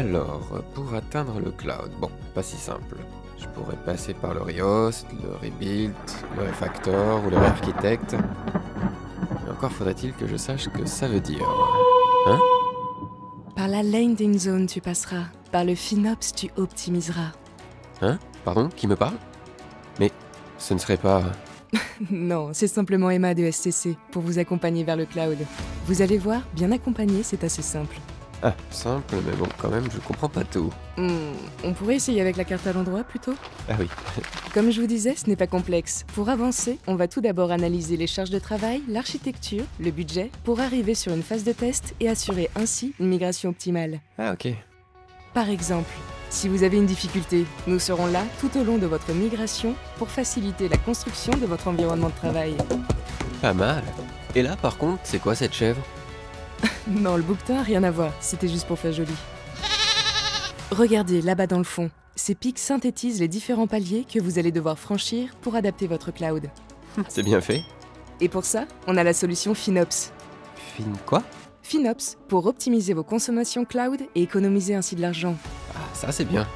Alors, pour atteindre le cloud, bon, pas si simple. Je pourrais passer par le rehost, le rebuild, le refactor ou le architect. Mais encore faudrait-il que je sache ce que ça veut dire. Hein? Par la landing zone, tu passeras. Par le FinOps, tu optimiseras. Hein? Pardon? Qui me parle? Mais ce ne serait pas... Non, c'est simplement Emma de SCC, pour vous accompagner vers le cloud. Vous allez voir, bien accompagné, c'est assez simple. Ah, simple, mais bon, quand même, je comprends pas tout. On pourrait essayer avec la carte à l'endroit, plutôt? Ah oui. Comme je vous disais, ce n'est pas complexe. Pour avancer, on va tout d'abord analyser les charges de travail, l'architecture, le budget, pour arriver sur une phase de test et assurer ainsi une migration optimale. Ah ok. Par exemple, si vous avez une difficulté, nous serons là tout au long de votre migration pour faciliter la construction de votre environnement de travail. Pas mal. Et là, par contre, c'est quoi cette chèvre? Non, le bouquetin, rien à voir, c'était juste pour faire joli. Regardez, là-bas dans le fond, ces pics synthétisent les différents paliers que vous allez devoir franchir pour adapter votre cloud. C'est bien fait. Et pour ça, on a la solution FinOps. Fin quoi? FinOps, pour optimiser vos consommations cloud et économiser ainsi de l'argent. Ah, ça c'est bien.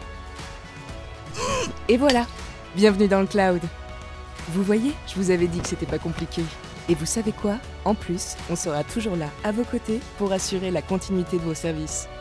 Et voilà, bienvenue dans le cloud. Vous voyez, je vous avais dit que c'était pas compliqué. Et vous savez quoi? En plus, on sera toujours là, à vos côtés, pour assurer la continuité de vos services.